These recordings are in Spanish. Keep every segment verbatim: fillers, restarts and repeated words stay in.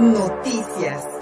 Noticias.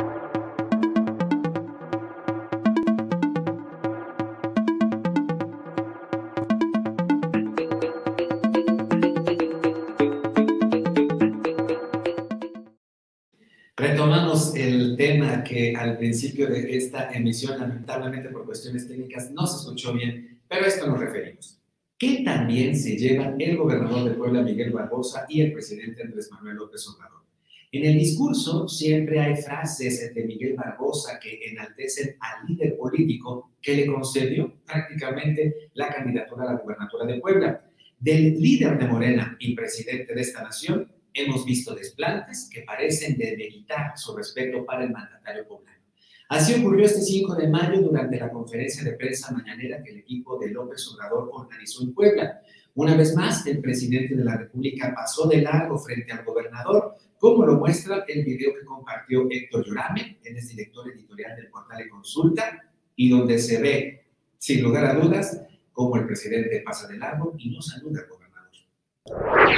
Retomamos el tema que al principio de esta emisión, lamentablemente por cuestiones técnicas, no se escuchó bien, pero a esto nos referimos. ¿Qué también se llevan el gobernador de Puebla, Miguel Barbosa, y el presidente Andrés Manuel López Obrador? En el discurso siempre hay frases de Miguel Barbosa que enaltecen al líder político que le concedió prácticamente la candidatura a la gubernatura de Puebla. Del líder de Morena y presidente de esta nación, hemos visto desplantes que parecen demeritar su respeto para el mandatario poblano. Así ocurrió este cinco de mayo durante la conferencia de prensa mañanera que el equipo de López Obrador organizó en Puebla. Una vez más, el presidente de la República pasó de largo frente al gobernador, como lo muestra el video que compartió Héctor Llorame, él es director editorial del portal de Consulta, y donde se ve, sin lugar a dudas, cómo el presidente pasa de largo y no saluda al gobernador.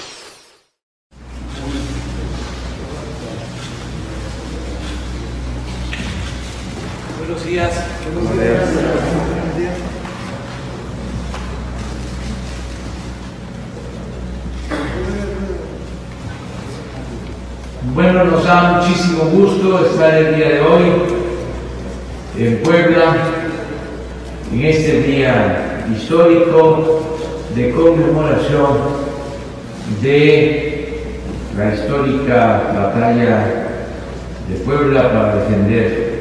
Buenos días. Buenos días. Buenos días. Bueno, nos da muchísimo gusto estar el día de hoy en Puebla, en este día histórico de conmemoración de la histórica batalla de Puebla para defender.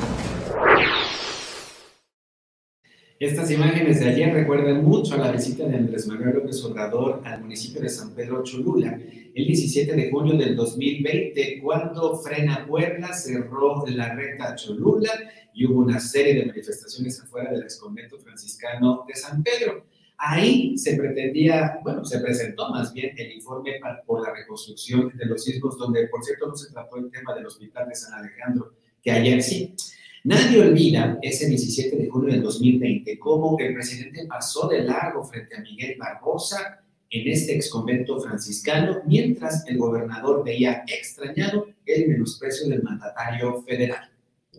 Estas imágenes de ayer recuerdan mucho a la visita de Andrés Manuel López Obrador al municipio de San Pedro Cholula el diecisiete de junio del dos mil veinte, cuando Frena Puebla cerró la recta Cholula y hubo una serie de manifestaciones afuera del exconvento franciscano de San Pedro. Ahí se pretendía, bueno, se presentó más bien el informe para, por la reconstrucción de los sismos, donde por cierto no se trató el tema del hospital de San Alejandro, que ayer sí. Nadie olvida ese diecisiete de junio del dos mil veinte cómo el presidente pasó de largo frente a Miguel Barbosa en este exconvento franciscano, mientras el gobernador veía extrañado el menosprecio del mandatario federal.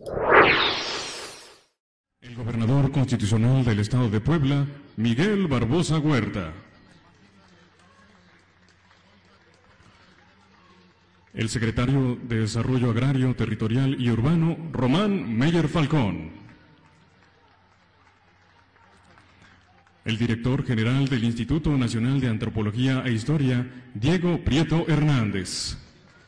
El gobernador constitucional del estado de Puebla, Miguel Barbosa Huerta. El secretario de Desarrollo Agrario, Territorial y Urbano, Román Meyer Falcón. El director general del Instituto Nacional de Antropología e Historia, Diego Prieto Hernández.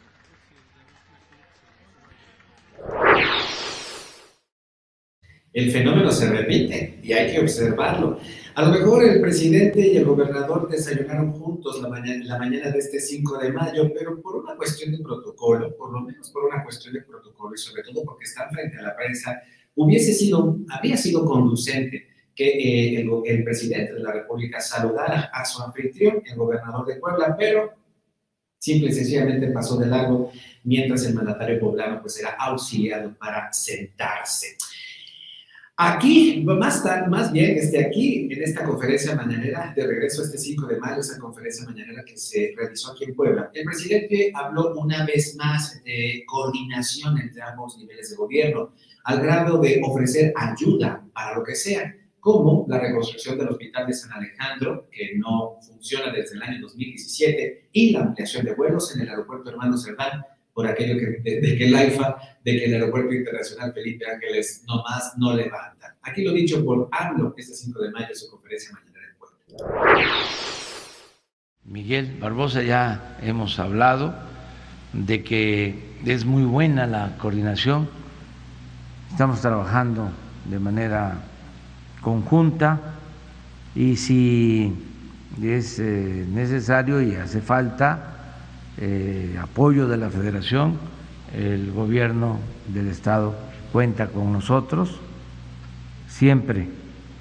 El fenómeno se repite y hay que observarlo. A lo mejor el presidente y el gobernador desayunaron juntos la mañana, la mañana de este cinco de mayo, pero por una cuestión de protocolo, por lo menos por una cuestión de protocolo y sobre todo porque están frente a la prensa, hubiese sido, habría sido conducente que eh, el, el presidente de la República saludara a su anfitrión, el gobernador de Puebla, pero simple y sencillamente pasó de largo mientras el mandatario poblano pues era auxiliado para sentarse. Aquí, más, tarde, más bien, este, aquí, en esta conferencia mañanera, de regreso a este cinco de mayo, esa conferencia mañanera que se realizó aquí en Puebla, el presidente habló una vez más de coordinación entre ambos niveles de gobierno, al grado de ofrecer ayuda para lo que sea, como la reconstrucción del hospital de San Alejandro, que no funciona desde el año dos mil diecisiete, y la ampliación de vuelos en el aeropuerto Hermano Cerdán, por aquello que, de, de que el AIFA, de que el Aeropuerto Internacional Felipe Ángeles nomás no levanta. Aquí lo dicho por AMLO este cinco de mayo en su conferencia mañanera en Puebla. Miguel Barbosa, ya hemos hablado de que es muy buena la coordinación. Estamos trabajando de manera conjunta y si es eh, necesario y hace falta Eh, apoyo de la Federación, el gobierno del Estado cuenta con nosotros, siempre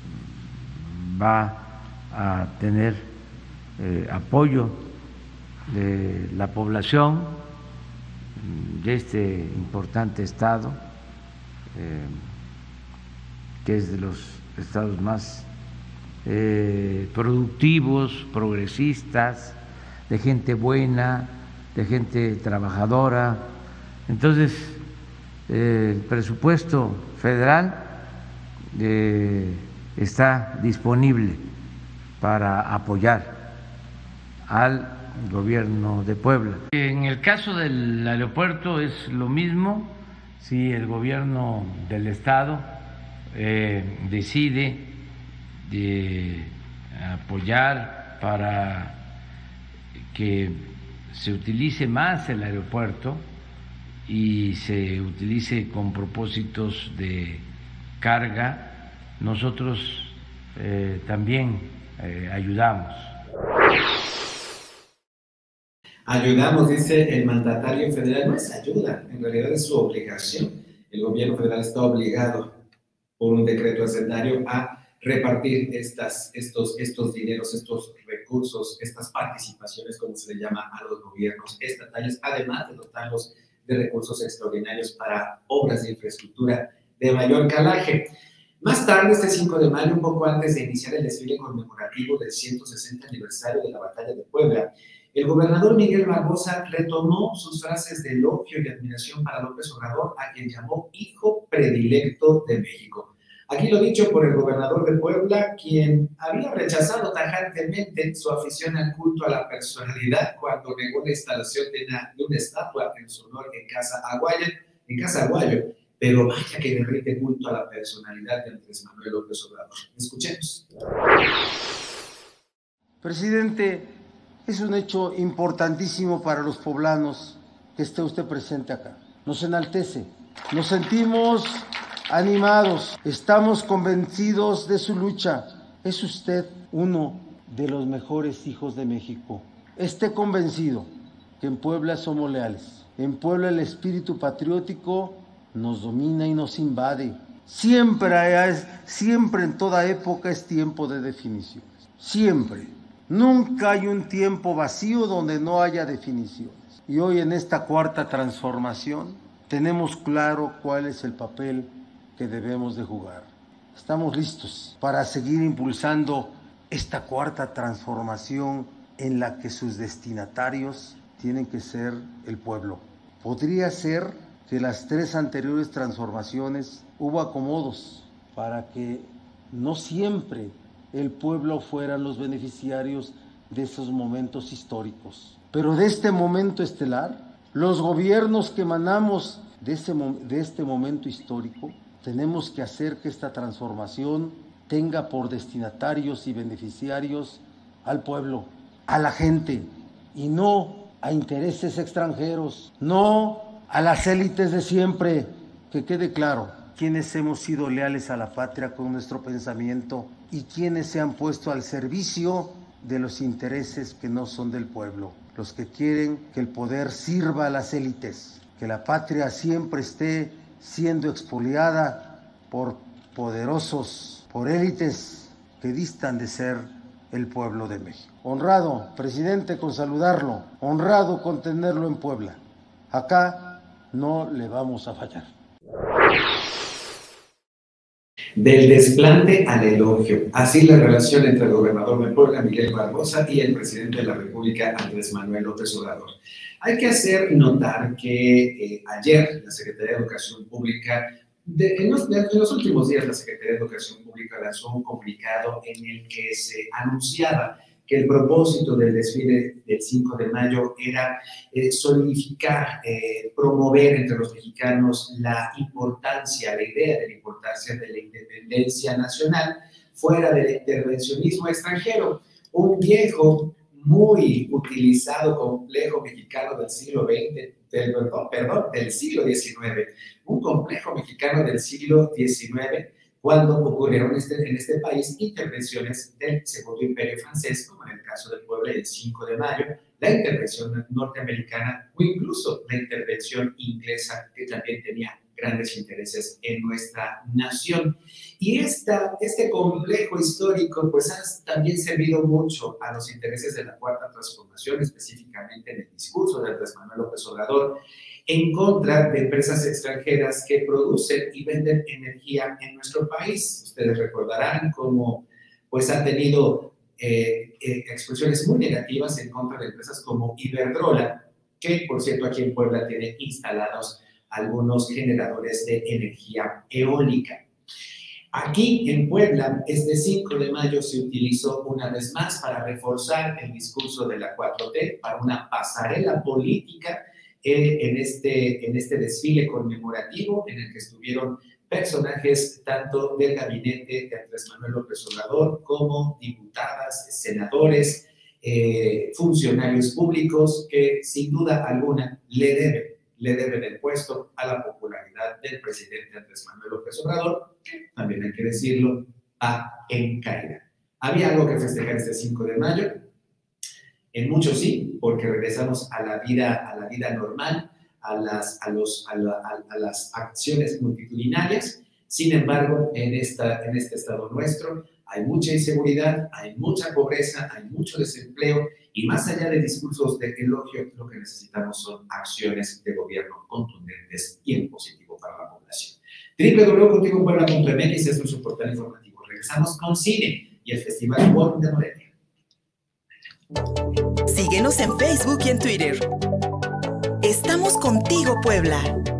va a tener eh, apoyo de la población de este importante estado, eh, que es de los estados más eh, productivos, progresistas, de gente buena, de gente trabajadora, Entonces, eh, el presupuesto federal eh, está disponible para apoyar al gobierno de Puebla. En el caso del aeropuerto es lo mismo. Si el gobierno del estado eh, decide de apoyar para que se utilice más el aeropuerto y se utilice con propósitos de carga, nosotros eh, también eh, ayudamos. Ayudamos, dice el mandatario federal. No es ayuda, en realidad es su obligación. El gobierno federal está obligado por un decreto hacendario a repartir estas, estos, estos dineros, estos recursos, estas participaciones, como se le llama a los gobiernos estatales, además de dotarlos de recursos extraordinarios para obras de infraestructura de mayor calaje. Más tarde, este cinco de mayo, un poco antes de iniciar el desfile conmemorativo del ciento sesenta aniversario de la Batalla de Puebla, el gobernador Miguel Barbosa retomó sus frases de elogio y admiración para López Obrador, a quien llamó hijo predilecto de México. Aquí lo dicho por el gobernador de Puebla, quien había rechazado tajantemente su afición al culto a la personalidad cuando negó la instalación de una, de una estatua en su honor en Casa Aguayo, en Casa Aguayo, pero vaya que le rinde culto a la personalidad de Andrés Manuel López Obrador. Escuchemos. Presidente, es un hecho importantísimo para los poblanos que esté usted presente acá. Nos enaltece, nos sentimos animados, estamos convencidos de su lucha. Es usted uno de los mejores hijos de México. Esté convencido que en Puebla somos leales. En Puebla el espíritu patriótico nos domina y nos invade. Siempre, es, siempre en toda época es tiempo de definiciones. Siempre. Nunca hay un tiempo vacío donde no haya definiciones. Y hoy en esta cuarta transformación tenemos claro cuál es el papel que debemos de jugar. Estamos listos para seguir impulsando esta cuarta transformación en la que sus destinatarios tienen que ser el pueblo. Podría ser que las tres anteriores transformaciones hubo acomodos para que no siempre el pueblo fueran los beneficiarios de esos momentos históricos. Pero de este momento estelar, los gobiernos que emanamos de, ese, de este momento histórico, tenemos que hacer que esta transformación tenga por destinatarios y beneficiarios al pueblo, a la gente, y no a intereses extranjeros, no a las élites de siempre. Que quede claro, quienes hemos sido leales a la patria con nuestro pensamiento y quienes se han puesto al servicio de los intereses que no son del pueblo, los que quieren que el poder sirva a las élites, que la patria siempre esté siendo expoliada por poderosos, por élites que distan de ser el pueblo de México. Honrado, presidente, con saludarlo, honrado con tenerlo en Puebla. Acá no le vamos a fallar. Del desplante al elogio. Así la relación entre el gobernador de Puebla, Miguel Barbosa, y el presidente de la República, Andrés Manuel López Obrador. Hay que hacer notar que eh, ayer la Secretaría de Educación Pública, de, en, los, de, en los últimos días la Secretaría de Educación Pública lanzó un comunicado en el que se anunciaba que el propósito del desfile del cinco de mayo era eh, solidificar, eh, promover entre los mexicanos la importancia, la idea de la importancia de la independencia nacional fuera del intervencionismo extranjero. Un viejo, muy utilizado complejo mexicano del siglo veinte, del, perdón, perdón, del siglo diecinueve, un complejo mexicano del siglo diecinueve, cuando ocurrieron este, en este país intervenciones del Segundo Imperio Francés, como en el caso de Puebla el cinco de mayo, la intervención norteamericana o incluso la intervención inglesa, que también tenía grandes intereses en nuestra nación. Y esta, este complejo histórico pues ha también servido mucho a los intereses de la Cuarta Transformación, específicamente en el discurso de Andrés Manuel López Obrador, en contra de empresas extranjeras que producen y venden energía en nuestro país. Ustedes recordarán cómo pues, ha tenido eh, eh, expresiones muy negativas en contra de empresas como Iberdrola, que por cierto aquí en Puebla tiene instalados algunos generadores de energía eólica. Aquí en Puebla, este cinco de mayo se utilizó una vez más para reforzar el discurso de la cuatro T, para una pasarela política eh, en, este, en este desfile conmemorativo en el que estuvieron personajes tanto del gabinete de Andrés Manuel López Obrador como diputadas, senadores, eh, funcionarios públicos que sin duda alguna le deben, le deben el puesto a la popularidad del presidente Andrés Manuel López Obrador, que también hay que decirlo, va en caída. ¿Había algo que festejar este cinco de mayo? En muchos sí, porque regresamos a la vida, a la vida normal, a las, a, los, a, la, a, a las acciones multitudinarias. Sin embargo, en, esta, en este estado nuestro hay mucha inseguridad, hay mucha pobreza, hay mucho desempleo y más allá de discursos de elogio, lo que necesitamos son acciones de gobierno contundentes y en positivo para la población. doble u doble u doble u punto contigo puebla punto m x es nuestro portal informativo. Regresamos con cine y el Festival World de Morelia. Síguenos en Facebook y en Twitter. Estamos contigo, Puebla.